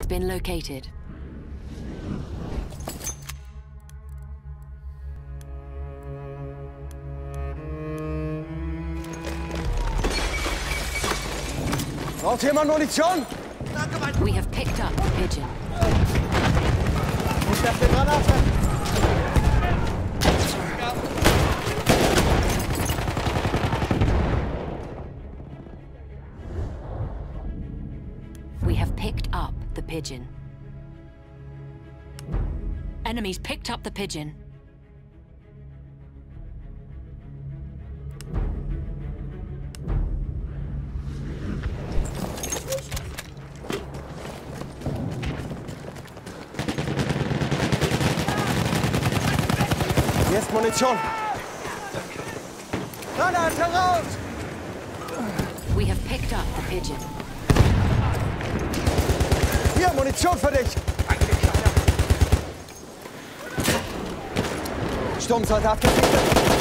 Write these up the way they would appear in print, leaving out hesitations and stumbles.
been located. Braucht jemand Munition? We have picked up the pigeon. Ich werfe eine Granate. We have picked up the pigeon. Enemies picked up the pigeon. Hier ist Munition. Granate raus! We have picked up the pigeon. Hier, Munition für dich! Sturmsoldat gesichtet!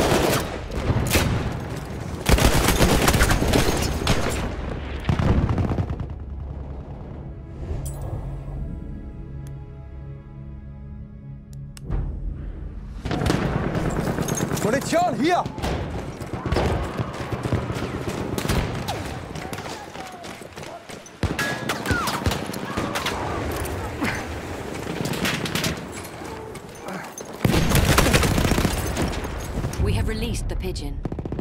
Munition, hier! We have released the pigeon.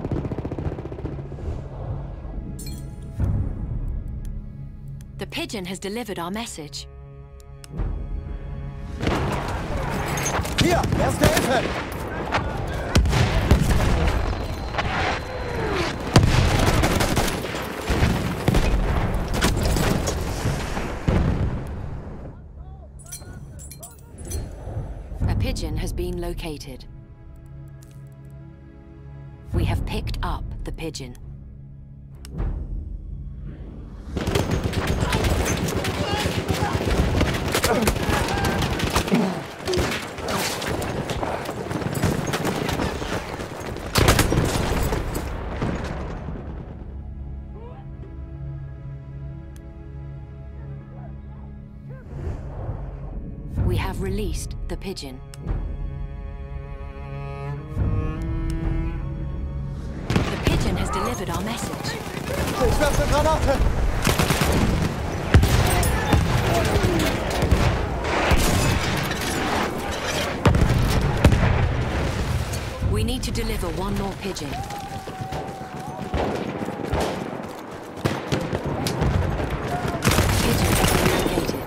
The pigeon has delivered our message. Hier, erste Hilfe! A pigeon has been located. We have picked up the pigeon. We have released the pigeon. The pigeon has delivered our message. Ich werfe eine Granate! We need to deliver one more pigeon. Pigeon has been located.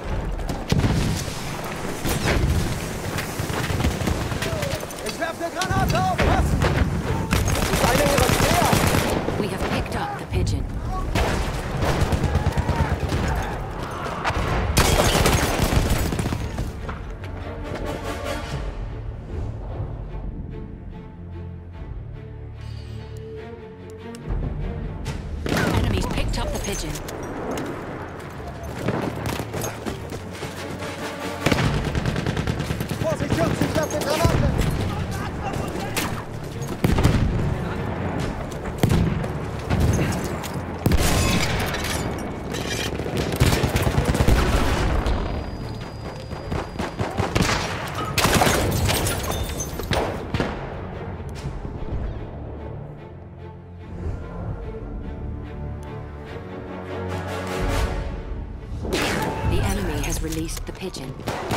Ich werfe eine Granate auf! Passen! Das ist eine ihrer Speer! We have picked up the pigeon. Enemies picked up the pigeon. Vorsicht, Jungs, ich werfe eine Granate! The enemy has released the pigeon.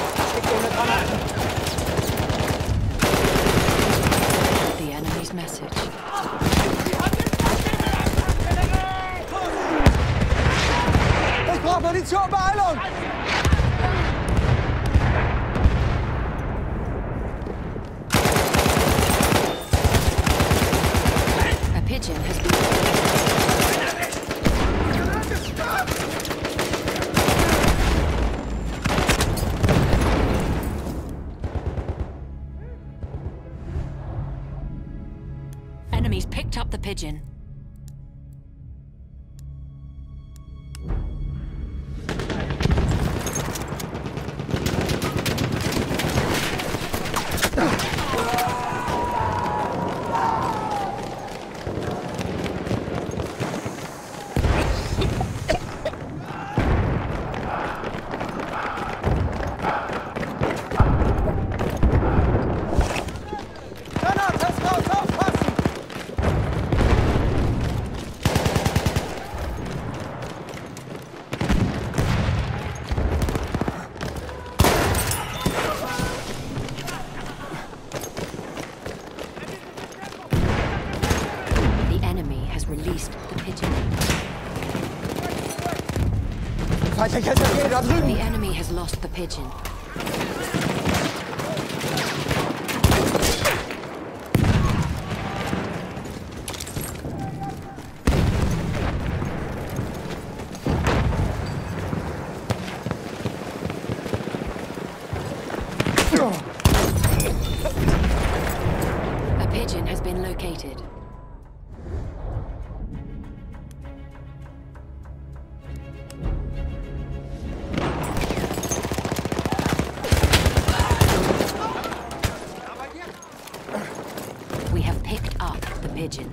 The enemy's message. Ich brauche Munition, Beeilung! A pigeon has been... Enemies picked up the pigeon. Welcher SRG da drüben? The enemy has lost the pigeon. A pigeon has been located. We have picked up the pigeon.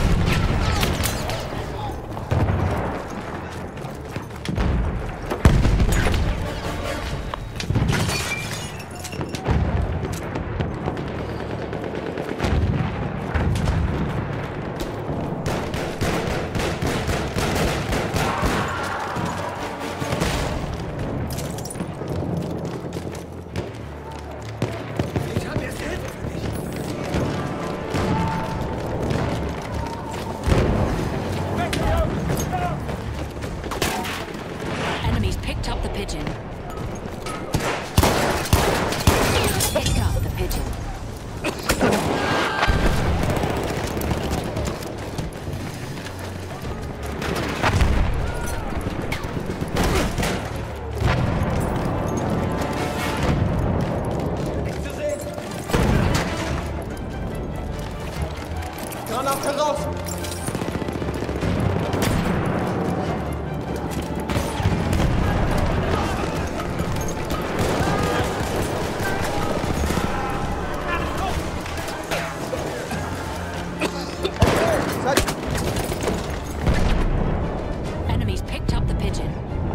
Enemies picked up the pigeon. Picked up the pigeon. Granate raus! Enemies picked up the pigeon.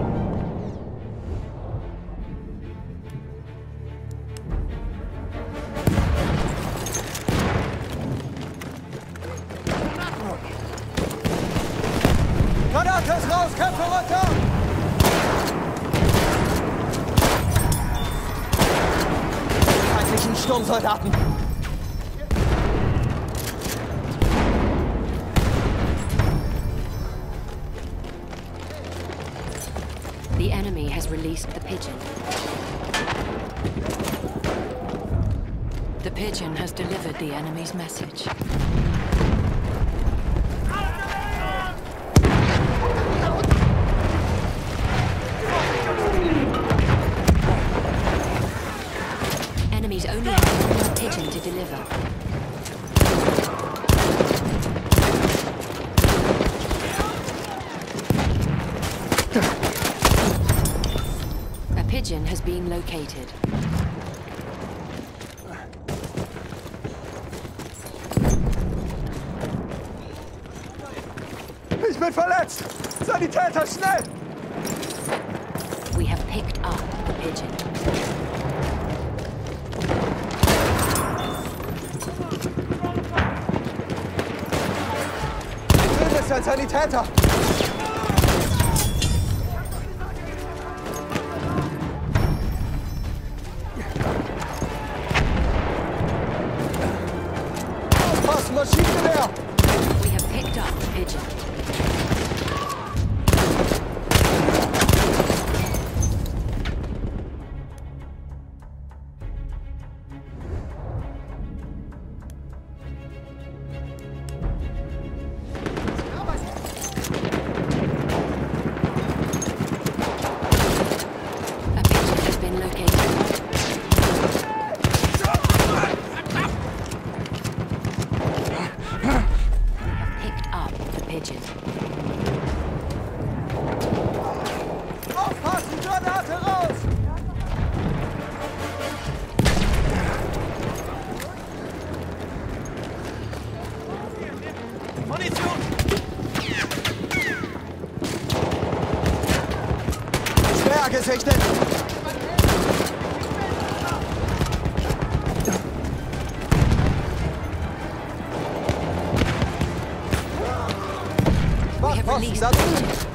Granate ist raus! Kämpfe runter! Feindlichen Sturmsoldaten! The enemy has released the pigeon. The pigeon has delivered the enemy's message. Enemies only have one more pigeon to deliver. A pigeon has been located. Ich bin verletzt! Sanitäter, schnell! We have picked up the pigeon. Drüben ist ein Sanitäter! Aufpassen, Maschinengewehr! We have picked up the pigeon. A pigeon has been located. Picked up the pigeon. Aufpassen, Granate raus! Munition! Schwer gesichtet! We have Wachposten, released da the drüben! pigeon.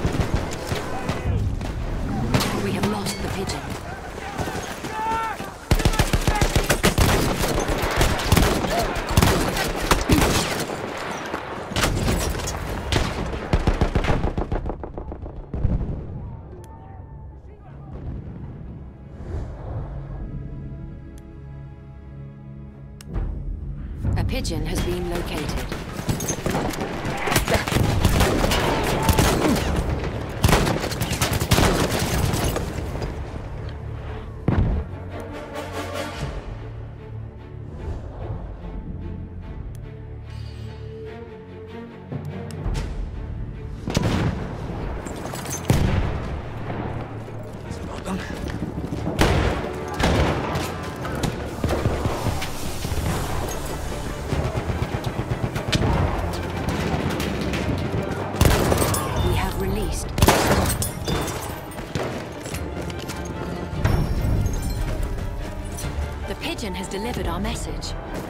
We have lost the pigeon. pigeon has been located. The pigeon has delivered our message.